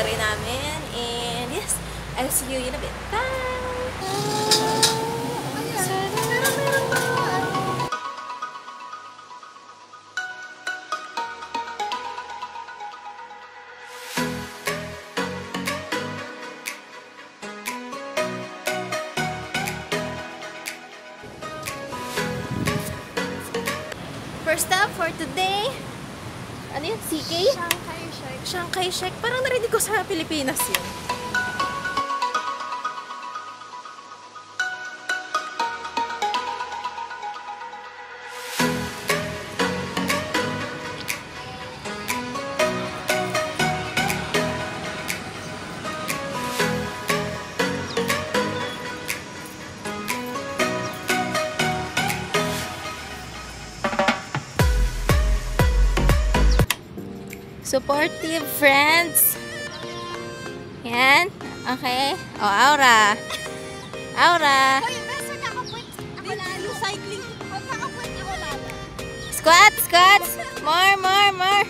itinerary namin. And yes, I'll see you in a bit. Bye! First stop for today. Ano yun? CK? Shanghai Shek. Shanghai Shek. Parang narinig ko sa Pilipinas yun. Supportive friends. Yan. Okay. O, Aura. Aura. Hoy, best nakakapwit. Ako lalo. Cycling. Huwag nakapwit. Ako lalo. Squat, squat. More, more, more.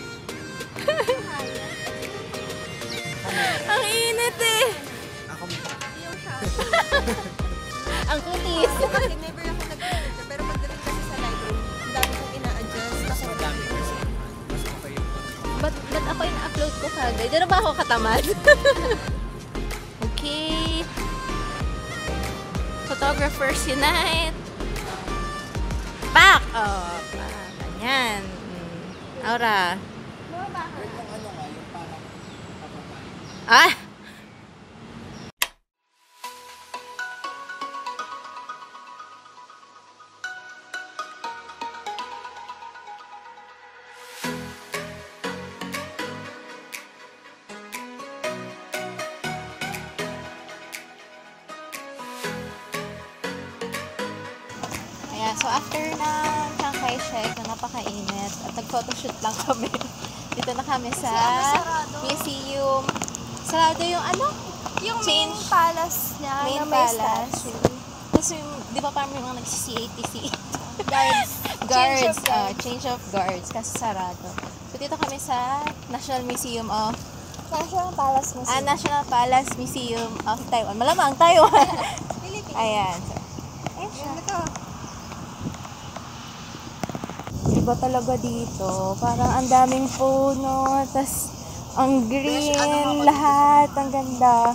Ang init eh. Yung siya. Ang kutis. Kasi never ako nag-filter. Pero pagdating kasi sa Lightroom, ang dami kong ina-adjust. Kasi Madami kasi. Mas okay yung Ba't ako ina-upload ko kagad? Di na ba ako katamad? Okay. Photographers unite. Back! Oh, ganyan. Aura. bumaba ka. yung ano nga, yung parang papapay. Ah! Ayan, so after ng Shanghai Shek na napakainit at nag-photoshoot lang kami. Dito na kami sa sarado. museum. Sarado yung ano? Yung Change. main palace niya. Main na may palace. statue. Tapos yung, di ba parang may mga nagsi-CATC? Guards. Guards. Change of guards. Change of guards. Kasi sarado. So dito kami sa National Museum of National Palace Museum. National Palace Museum of Taiwan. Malamang Taiwan. Philippines. Ayan. So, ayan siya. Yan ito. Iba talaga dito. Parang ang daming puno. Tas ang green. Lahat. Ang ganda.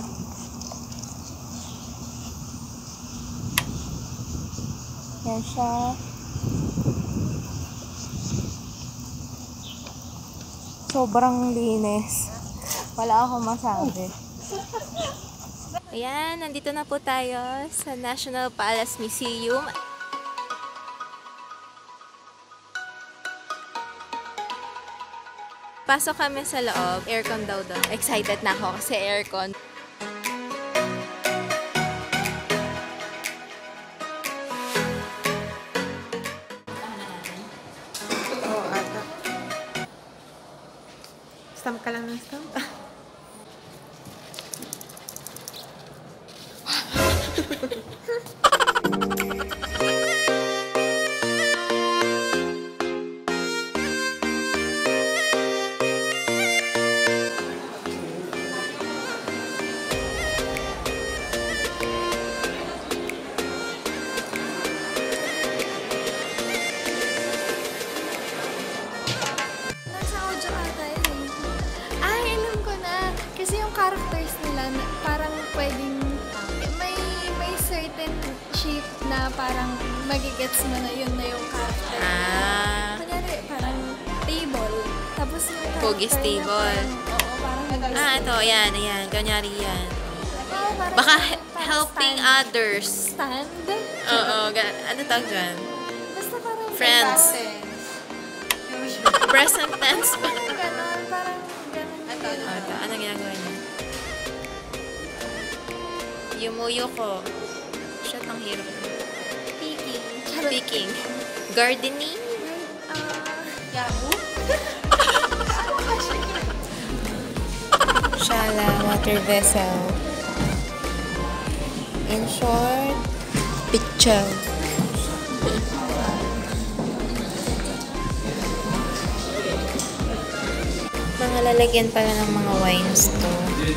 Yan siya. Sobrang linis. Wala akong masabi. Ayan, nandito na po tayo sa National Palace Museum. Pasok kami sa loob. Aircon daw doon. Excited na ako kasi aircon. Oo, ata. Stamp ka lang ng stamp. Nasa audio ata yun eh. Ay, alam ko na. Kasi yung characters nila, parang pwedeng, may certain shape na parang magigets mo na yun na yung character. Kunyari, parang table. Tapos yung character Pogies na table. parang, oo, parang Ito. Ayan, ayan. Kanyari yan. Oo, parang- Baka parang helping stand. others. Stand? Oo. Ano tawag dyan? Basta parang Friends. Present tense pa. Parang ganon, parang ganon. Ito. Anong ginagawa niya? Yumuyo ko. Shit, ang hirap. Piki. Speaking. Gardening. Yahoo? Shala, water vessel. In short, picture. Mga lalagyan pala ng mga wines to.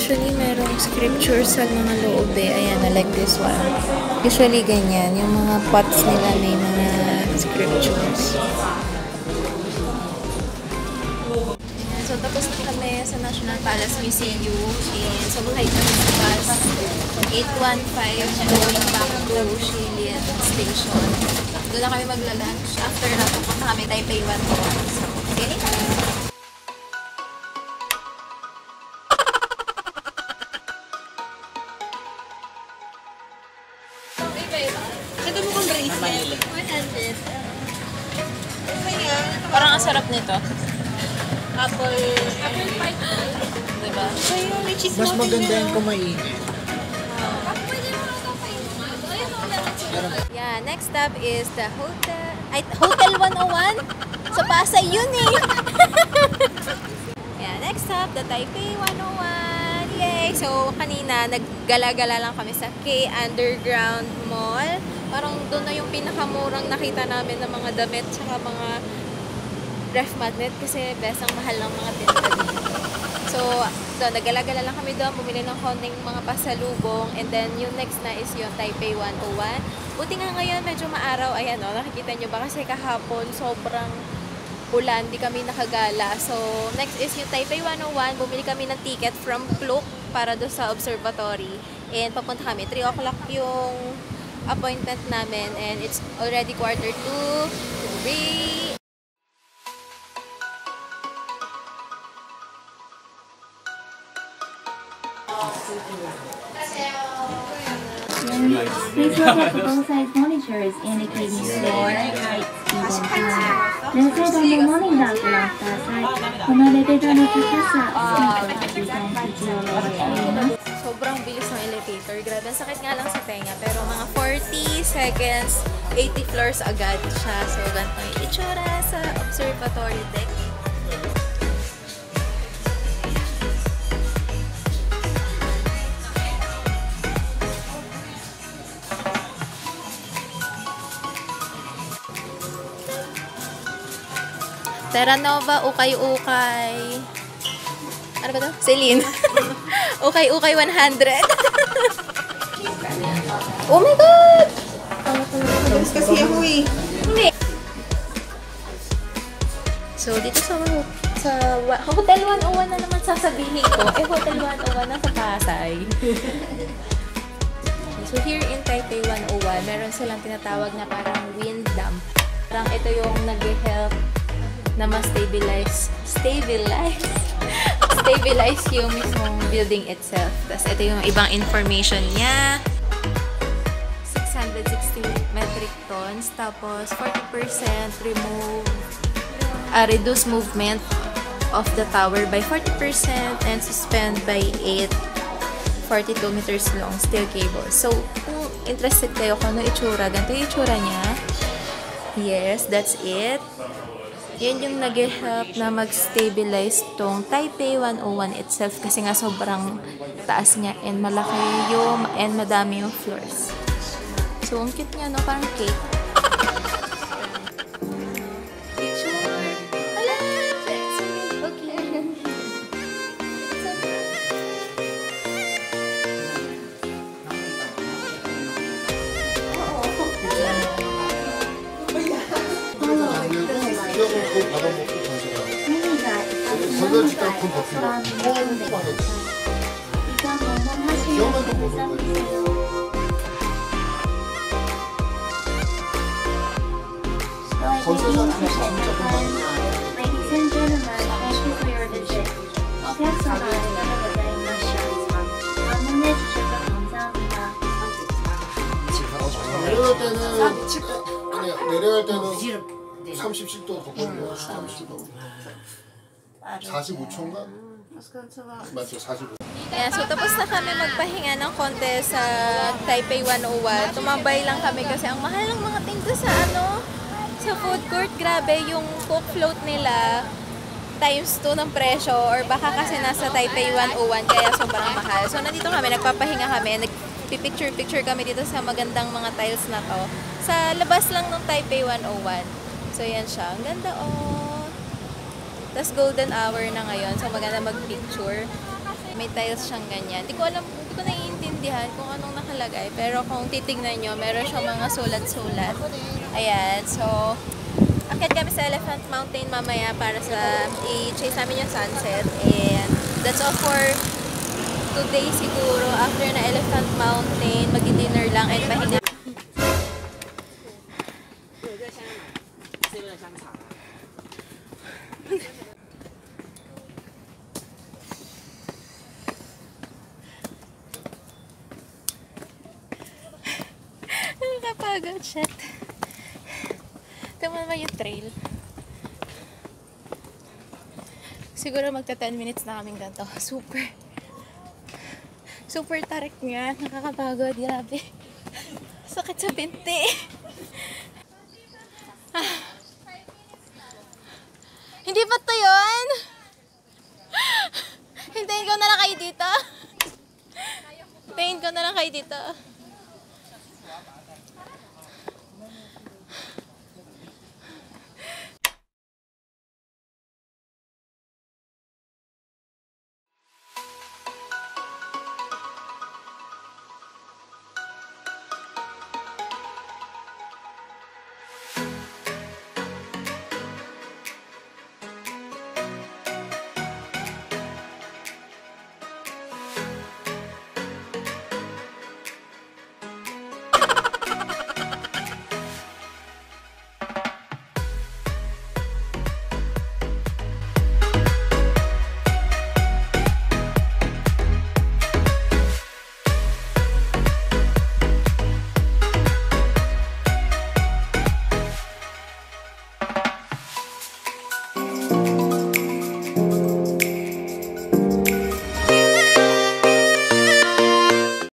Usually, merong scripture sa mga loob eh. Ayan, I like this one. Usually, ganyan. Yung mga pots nila may mga scriptures. Ayan, so, tapos na kami sa National Palace Museum. And sumakay kami sa bus 815 going back to Shilian Station. Doon na kami magla-lunch. After na, pupunta kami Taipei 101. So, okay? Ito mo kong bracelet. 100. Parang ang sarap nito. Apple. Apple pie. Diba? Ayun, may cheese Mas mountain maganda din, yung oh. kumainit. Pwede mo ito pa yun. Ayun, wala. Yeah, next stop is the Hotel 101. Sa Pasay yun eh. Yeah, next stop, the Taipei 101. Yay! So, kanina, naggala-gala lang kami sa K Underground Mall. Parang doon na yung pinakamurang nakita namin ng mga damit tsaka mga ref magnet kasi best ang mahal ng mga tinda dito. So, doon, naggala-gala lang kami doon, bumili ng konting mga pasalubong, and then yung next na is yung Taipei 101. Buti nga ngayon, medyo maaraw, ayan o, nakikita nyo ba kasi kahapon sobrang ulan, di kami nakagala. So, next is yung Taipei 101, bumili kami ng ticket from Klook para doon sa observatory. And papunta kami, 3 o'clock yung appointment namin, and it's already 2:45. Please look at the both sides monitors indicating your right speed and time. Then set on the morning dial clock side. このレベルの高さ、スピードがデザイン必要です。 Sobrang bilis ng elevator. Grabe, ang sakit nga lang sa tenga. Pero mga 40 seconds, 80 floors agad siya. So, ganito yung itsura sa observatory deck. Terra Nova, Ukay-Ukay. Ano ba to? Celine. Ukay-Ukay 100. Oh my God! Mabilis kasi ako eh. Hindi. So, dito sa Hotel 101 na naman sasabihin ko. Eh, Hotel 101 na sa Pasay. So, here in Taipei 101, meron silang tinatawag na parang wind dam. Parang ito yung nag-help na ma-stabilize yung mismong building itself. Tapos ito yung ibang information niya. 660 metric tons. Tapos 40% reduce movement of the tower by 40% and suspend by 42 meters long steel cable. So, kung interested kayo kung ano itsura, ganito yung itsura niya. Yes, that's it. Yan yung nag-help na mag-stabilize tong Taipei 101 itself kasi nga sobrang taas niya and malaki yung and madami yung floors. So, ang cute niya, no? Parang cake. Picture! Hala! Okay. Ladies and gentlemen, thank you for your visit. 어색하게 방문해 주셔서 감사합니다. 내려갈 때는 내려갈 때는 37도 덥거든요. 37도. 45초인가? 맞죠, 45초. Ayan, so tapos na kami magpahinga ng konti sa Taipei 101. Tumambay lang kami kasi ang mahal ng mga tinda sa sa food court. Grabe, yung Coke float nila times 2 ng presyo or baka kasi nasa Taipei 101 kaya sobrang mahal. So nandito kami, nagpapahinga kami, nagpipicture-picture kami dito sa magandang mga tiles na to. Sa labas lang ng Taipei 101. So yan siya. Ang ganda oh. Tapos golden hour na ngayon, so maganda mag-picture. May tiles siyang ganyan. Hindi ko naiintindihan kung anong nakalagay. Pero kung titignan nyo, meron siyang mga sulat-sulat. Ayan, so, akit kami sa Elephant Mountain mamaya para sa i-chase namin yung sunset. And that's all for today siguro. After na Elephant Mountain, mag-dinner lang and pahinga. Nakakapagod, shit. Ito naman yung trail. Siguro magta 10 minutes na kaming ganito. Super tarik nga. Nakakapagod. Grabe. Sakit sa binti. Hindi ba ito yun? Hintayin ko na lang kayo dito.